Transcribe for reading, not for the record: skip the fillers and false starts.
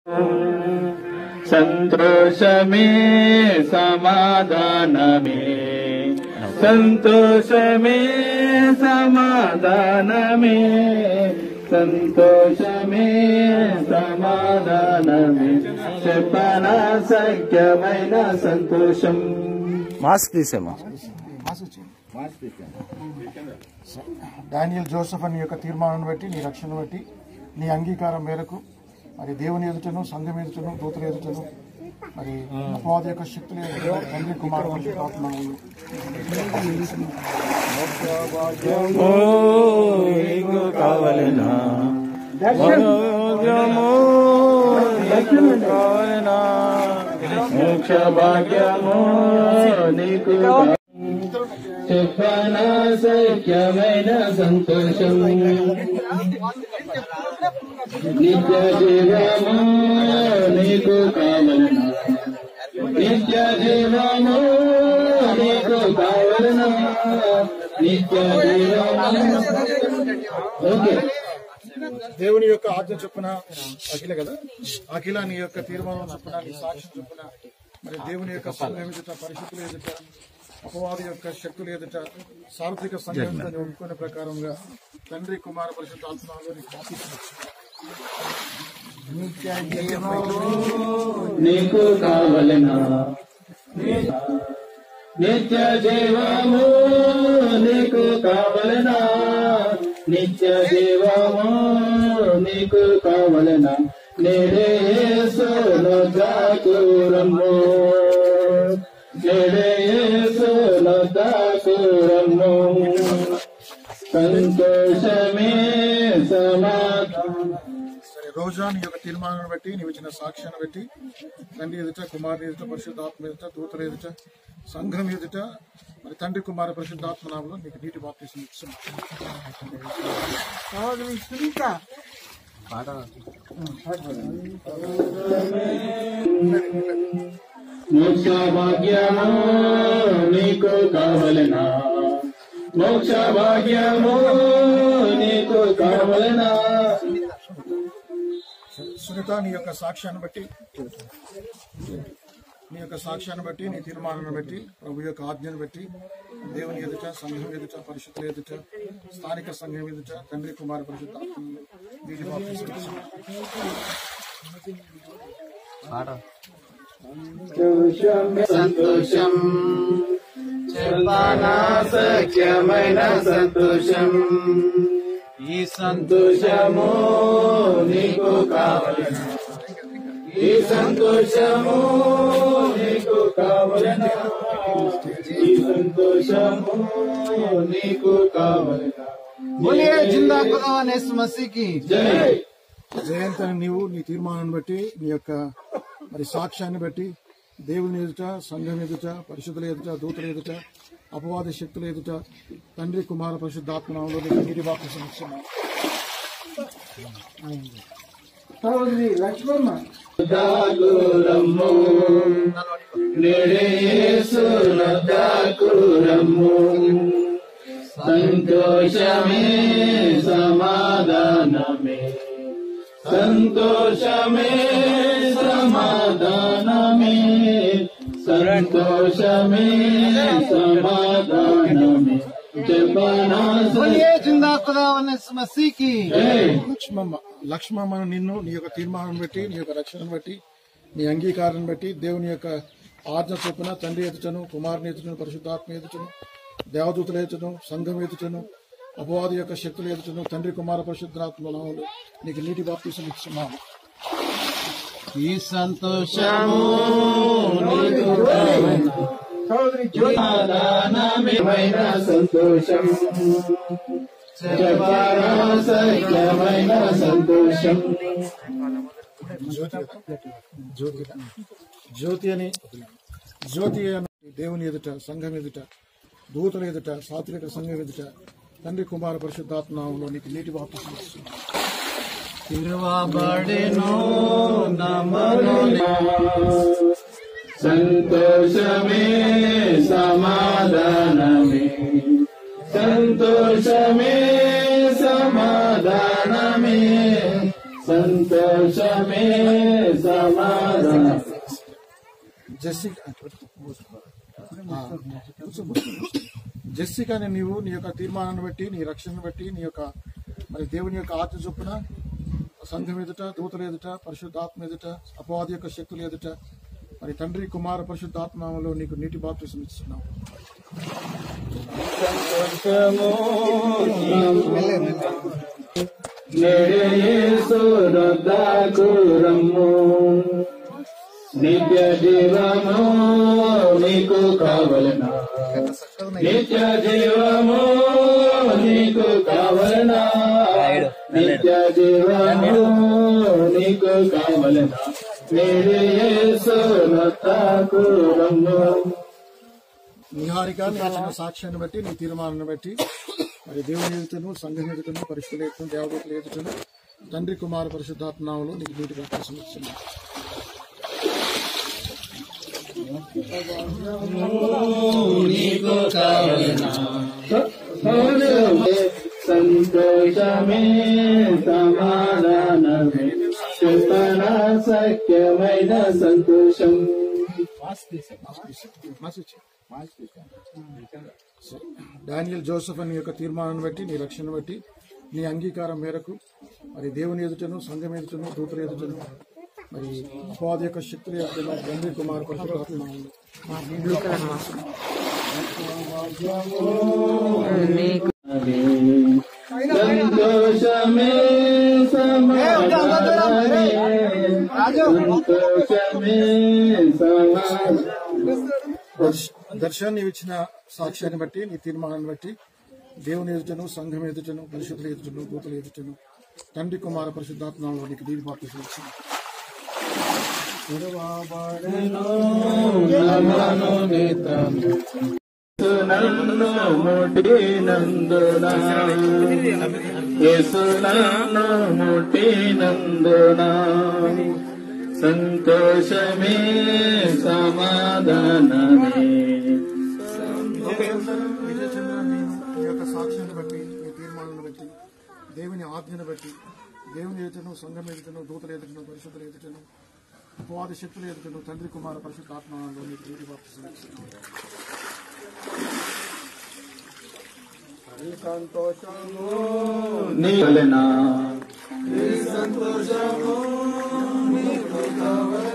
సంతోషమే సమాధానమే, సంతోషమే సమాధానమే, సంతోషమే సమాధానమే, చెప్పన సఖ్యమైన సంతోషం. మాస్క్ తీసేమా. డానియల్ జోసెఫ్ అని యొక్క తీర్మానాన్ని బట్టి, నీ రక్షణ బట్టి, నీ అంగీకారం మేరకు మరి దేవుని ఎదుటను, సంఘం ఎదుటను, దూతల ఎదుటను, మరి అపవాది యొక్క శక్తులు ఎదుట తండ్రి కుమార పరిశుద్ధాత్మలు మోక్ష భాగ్యము నీకు చెప్పన సఖ్యమైన సంతోషం. నిత్య జీవము నీకు కావలనా, నిత్య జీవము నీకు కావలనా, నిత్య జీవము. ఓకే, దేవుని యొక్క ఆజ్ఞ చొప్పున అఖిల కదా, అఖిల నీ యొక్క తీర్మానం చొప్పున, నీ సాక్ష్యం చొప్పున మరి దేవుని యొక్క సంఘం ఎదుట, పరిశుద్ధుల ఎదుట, అపవాది యొక్క శక్తులు ఎదుట, సార్వత్రిక సంఘాన్ని ఒప్పుకునే ప్రకారంగా తండ్రి కుమార పరిశుద్ధాత్మలో నీకు కావలనా, నిత్య జీవము నీకు కావలనా, నిత్య జీవము నీకు కావలనా, నేడే యేసును దాకురమ్ము, నేడే యేసును దాకురమ్ము, సంతోషమే సమాధానం. రోజా నీ యొక్క తీర్మానాన్ని బట్టి, నీవు ఇచ్చిన సాక్ష్యాన్ని బట్టి తండ్రి ఎదుట, కుమారుని ఎదుట, పరిశుద్ధాత్మ ఎదుట, దూతల ఎదుట, సంఘం ఎదుట మరి తండ్రి కుమార పరిశుద్ధాత్మ నామములో నీకు నీటి బాప్తిసం ఇస్తున్నాను. మోక్ష భాగ్యము నీకు కావలనా, మోక్ష భాగ్యము నీకు కావలనా. సునీత నీ యొక్క సాక్ష్యాన్ని బట్టి, నీ యొక్క సాక్ష్యాన్ని బట్టి, నీ తీర్మానాన్ని బట్టి, ప్రభు యొక్క ఆజ్ఞను బట్టి దేవుని ఎదుట, సంఘం ఎదుట, పరిశుద్ధుల ఎదుట, స్థానిక సంఘం ఎదుట తండ్రి కుమార పరిశుద్ధాత్మలో నీటి బాప్తిసం ఇస్తున్నాను. సంతోషం చెప్పనా సఖ్యమైన సంతోషం, ఈ సంతోషము నీకు కావలనా, ఈ సంతోషము నీకు కావలనా, ఈ సంతోషము నీకు కావలనా. బోలియే జిందా ఖుదా యేసు మసీహ్ కి జై. జయంతని నీవు నీ తీర్మానాన్ని బట్టి, నీ యొక్క మరి సాక్ష్యాన్ని బట్టి దేవుని ఎదుట, సంఘం ఎదుట, పరిశుద్ధుల ఎదుట, దూతల ఎదుట, అపవాద శక్తుల ఎదుట తండ్రి కుమార పరిశుద్ధాత్మలో నీటి బాప్తిసం ఇస్తున్నాను. దాకురమ్ము, నేడే యేసును దాకురమ్ము, సంతోషమే సమాధానమే, సంతోషమే సమాధానమే, సంతోషమే సమాధానమే, చెప్పనా బోలియే జిందా ఖుదా యేసు మసీహ్ కి. లక్ష్మమ్మను నిన్ను నీ యొక్క తీర్మానం బట్టి, నీ యొక్క రక్షణను బట్టి, నీ అంగీకారాన్ని బట్టి దేవుని యొక్క ఆజ్ఞ చొప్పున తండ్రి ఎదుటను, కుమారుని ఎదుటను, పరిశుద్ధాత్మ ఎదుటను, దేవదూతల ఎదుటను, సంఘం ఎదుటను, అపవాది యొక్క శక్తుల ఎదుటను తండ్రి కుమార పరిశుద్ధాత్మ నామములో నీకు నీటి బాప్తిసం ఇస్తున్నాము. ఈ సంతోషము నీకు కావలనా, సమాధానమైన సంతోషం, చెప్పనా సఖ్యమైన సంతోషం. జ్యోతి అని దేవుని ఎదుట, సంఘం ఎదుట, దూతల ఎదుట, సాత్విక సంఘం ఎదుట తండ్రి కుమార పరిశుద్ధాత్మ నామములో నీకు నీటి బాప్తిసం ఇస్తున్నాము. తిరువబడెను నమను సంతోషమే సమాధానమే, సంతోషమే సమాధానమే, సంతోషమే సమాధాన జెస్సికాని నీవు నీ యొక్క తీర్మానాన్ని బట్టి నీ రక్షణను బట్టి నీ యొక్క మరి దేవుని యొక్క ఆత్మ చొప్పున సంఘం ఎదుట దూతల ఎదుట పరిశుద్ధాత్మ ఎదుట అపవాది యొక్క శక్తుల ఎదుట మరి తండ్రి కుమార పరిశుద్ధాత్మలో నీకు నీటి బాప్తిసం ఇస్తున్నాం. సంతోషము నేడే యేసు రొద్దకు రమ్ము, నిత్య జీవము నీకు కావలనా, నిత్య జీవము నీకు కావలనా, నిత్య జీవము నీకు కావలనా, నేడే యేసు రొద్దకు రమ్ము. నిహారిక నీ ఇచ్చిన సాక్ష్యాన్ని బట్టి నీ తీర్మానాన్ని బట్టి మరి దేవుని ఎదుటను సంఘం ఎదుటను పరిశుద్ధుల ఎదుటను దేవదూతల ఎదుటను తండ్రి కుమార పరిశుద్ధాత్మలో నీకు నీటి బాప్తిసం ఇస్తున్నాం. నీకు కావలనా సంతోషమే సమాధానమే చెప్పన సఖ్యమైన సంతోషం. డానియల్ జోసెఫ్ అని యొక్క తీర్మానాన్ని బట్టి నీ రక్షణ బట్టి నీ అంగీకారం మేరకు మరి దేవుని ఎదుటను సంఘం ఎదుటను దూతల ఎదుటను మరి అపవాది యొక్క శక్తుల ఎదుటను తండ్రి కుమార పరిశుద్ధాత్మలో సంతోషమే సమాధానమే సంతోషమే సమాధానమే. దర్శనం నీవు ఇచ్చిన సాక్ష్యాన్ని బట్టి నీ తీర్మానాన్ని బట్టి దేవుని ఎదుటను సంఘం ఎదుటను పరిశుద్ధుల ఎదుటను దూతల ఎదుటను తండ్రి కుమార పరిశుద్ధాత్మలో నీకు నీటి బాప్తిసం ఇచ్చింది. నన్ను ముట్టినందున యేసు నన్ను ముట్టినందున సంతోషమే సమాధానమే. నీ యొక్క సాక్ష్యాన్ని బట్టి నీ తీర్మానాన్ని బట్టి దేవుని ఆజ్ఞను బట్టి దేవుని ఎదుటను సంఘం ఎదుటను దూతల ఎదుటను పరిశుద్ధుల ఎదుటను అపవాది శక్తుల ఎదుటను తండ్రి కుమార పరిశుద్ధాత్మలో నీకు నీటి బాప్తిసం ఇచ్చింది. సంతోషము నీవలెనా సంతోషము